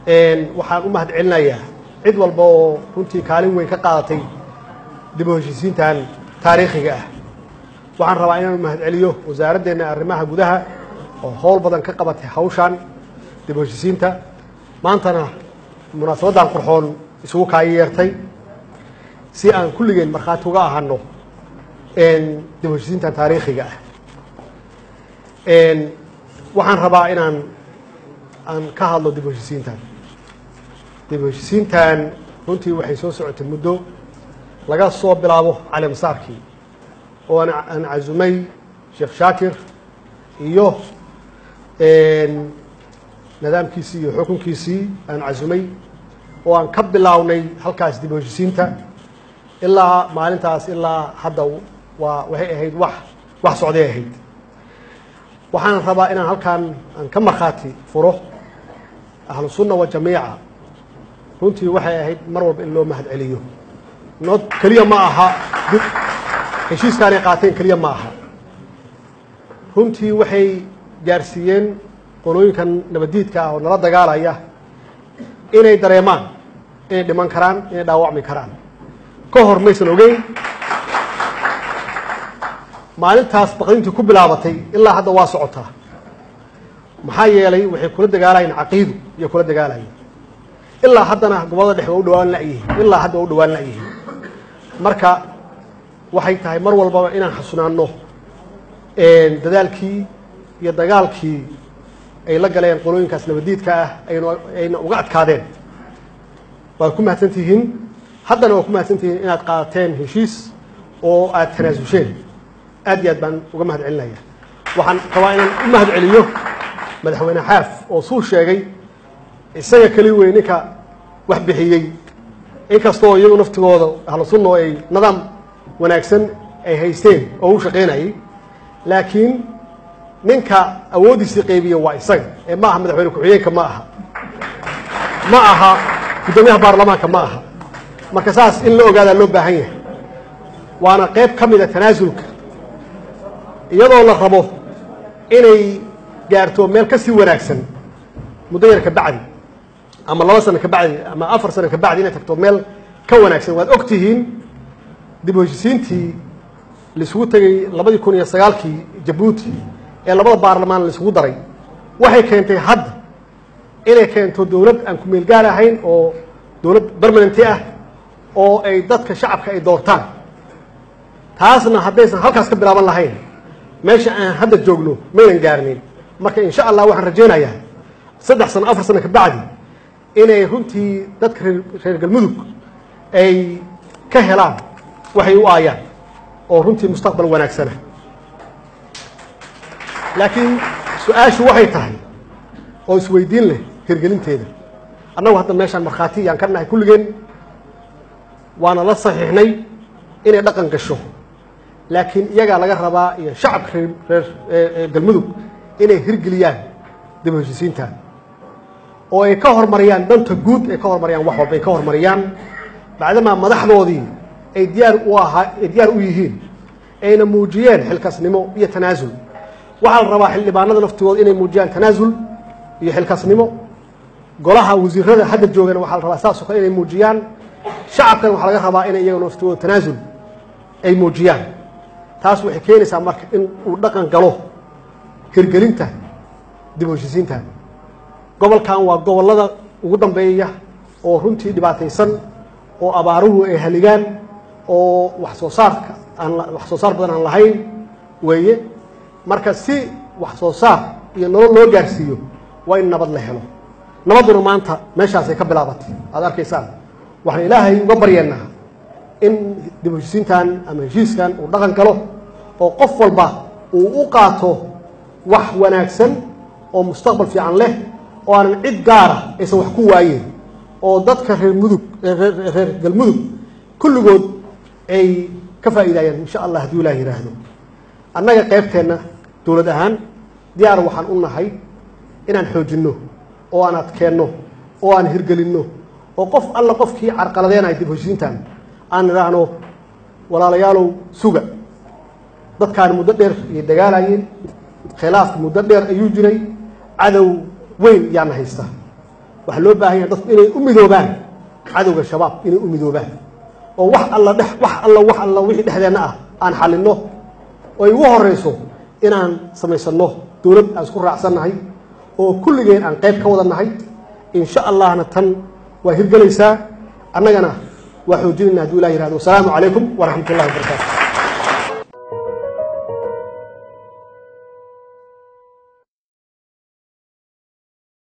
waxaan u mahad celinayaa cid walba oo runtii kaalin weyn ka qaadatay dib u heshiisiintan taariikhiga ah waxaan rabaa inaan u mahad celiyo wasaaraddeena arrimaha gudaha oo howl badan ka qabatay hawshan dib u heshiisiinta maantana munaasabaddan qurxoon isugu kaayeertay si aan kulligeen markhaati uga ahano dib u heshiisiintan taariikhiga ah waxaan rabaa inaan ka hadlo dib u heshiisiintan runtii waxay soo socotay muddo laga soo bilaabo cali masaarkii oo aan cazumay sheekh shaakir iyo nidaamkiisii iyo xukunkiisii aan cazumay oo aan ka bilaawnay halkaas dib u heshiisiinta ilaa maalintaas ilaa hadda waxay ahayd wax socday ahayd waxaan rabaa inaan halkaan aan ka markhaati furo ahlu sunna wa jamiica runtii waxay ahayd mar walba in loo mahad celiyo nod keliya ma aha heshiiskaanay qaateen keliya ma aha runtii waxay gaarsiiyeen qolooyinkan nabaddiidka ah oo nala dagaalaya inay dareemaan inay dhiman karaan inay dhaawacmi karaan ka hor maysan ogeyn maalintaas baqdintii ku bilaabatay ilaa hadda waa socotaa maxaa yeelay waxay kula dagaalayeen caqiidu iyo kula dagaalayeen ilaa haddana gobolada dhexe waa u dhawaan la'yihiin ilaa hadda waa u dhawaan la'yihiin marka waxay tahay mar walbaba inaan xasunaanno dadaalkii iyo dagaalkii ay la galeen qolooyinkaas nabaddiidka ah ayna uga adkaadeen waad ku mahadsan tihiin haddana waa ku mahadsan tihiin inaad qaadateen heshiis oo aad tanaasulsheen aad iyo aad baan uga mahad celinaya waxaan rabaa inaan u mahad celiyo madaxweyne xaaf oo suu sheegay isaga keli wey ninka wax bixiyey inkastoo iyagu naftigooda ahlu sunna oo ay nidaam wanaagsan ay haysteen oo u shaqaynayay laakiin ninka awooddiisii qaybiya waa isaga ee ma aha madaxweyne ku-xigeenka ma aha guddoomiyaha baarlamaanka ma aha marka saas in la ogaadaa loo baahan yahay waana qayb ka mida tanaasulka iyadoo la rabo inay gaarto meel ka sii wanaagsan muddo yar ka bacdi ama 2 sano ka bacdi ama 4 sano ka bacdi inay tagto meel ka wanaagsan waad og tihiin dib u heshiisiintii lisugu tagay 2009kii Djibouti ee labada baarlamaan lisugu daray waxay keentay hadda inay keento dawlad aan ku meel gaar ahayn oo dawlad permanent ah oo ay dadka shacabka ay doortaan taasna haddaysan halkaas ka bilaaban lahayn meesha aan hadda joogno maynan gaarnin marka insha Allah waxaan rajaynayaa 3 sano 4 sano ka bacdi inay runtii dadka reer galmudug ay ka helaan waxay u aayaan oo runtii mustaqbal wanaagsan laakiin su'aashu waxay tahay oo isweydiin leh hirgelinteeda annagu hadda meeshaan markhaati yaan ka nahay kulligeen waana la saxiixnay inay dhaqan gasho laakiin iyagaa laga rabaa iyo shacabka reer galmudug inay hirgeliyaan dib u heshiisiintan oo ay ka hormariyaan danta guud ay ka hormariyaan wax walba ay ka hormariyaan bacdama madaxdoodii ay diyaar u yihiin ayna muujiyeen xilkasnimo iyo tanaasul waxaa la rabaa xildhibaanada naftooda inay muujiyaan tanaasul iyo xilkasnimo golaha wasiirada hadda joogana waxaa la rabaa saas oo kale inay muujiyaan shacabkan waxaa laga rabaa inay iyaga naftooda tanaasul ay muujiyaan taas waxay keenaysaa marka in uu dhaqan galo hirgelinta dib u heshiisiintan gobolkan waa gobollada ugu dambeeya oo runtii dhibaataysan oo abaaruhu ay haligaan oo wax soo saar badan aan lahayn weeye marka si wax soo saar iyo nolol loo gaarsiiyo waa in nabad la helo nabaduna maanta meeshaasay ka bilaabatay aad arkaysaan waxaan ilaahay uga baryeennaa in dib u heshiisiintan ama heshiiskan uu dhaqan galo oo qof walba uu u qaato wax wanaagsan oo mustaqbal fiican leh oo aan cid gaar ah aysan wax ku waayeen oo dadka reer galmudug kulligood ay ka faa'iidayaan insha Allah haddii Ilaahay yiraahdo annaga qaybteena dawlad ahaan diyaar waxaan u nahay inaan xoojinno oo aan adkeenno oo aan hirgelinno oo qof alla qofkii carqaladeenay dib u heshiisiintan aan raahno walaalayaalow suga dadkaan muddo dheer ay dagaalayeen khilaaf muddo dheer ayuu jiray cadow weyn yaan haysta waxa loo baahan yahay dadku inay u midoobaan cadowga shabaab inay u midoobaan oo wax alla wixii dhexdeena ah aan xalino oo ay ugu horeyso inaan samaysano dawlad aan isku raacsanahay oo kulligeen aan qayb ka wadanahay insha allahna tan waa hirgelaysaa annagana waa xoojinayna hadduu ilaah yiraahdo. Assalaamu calaykum waraxmatullahi wabarakaatu.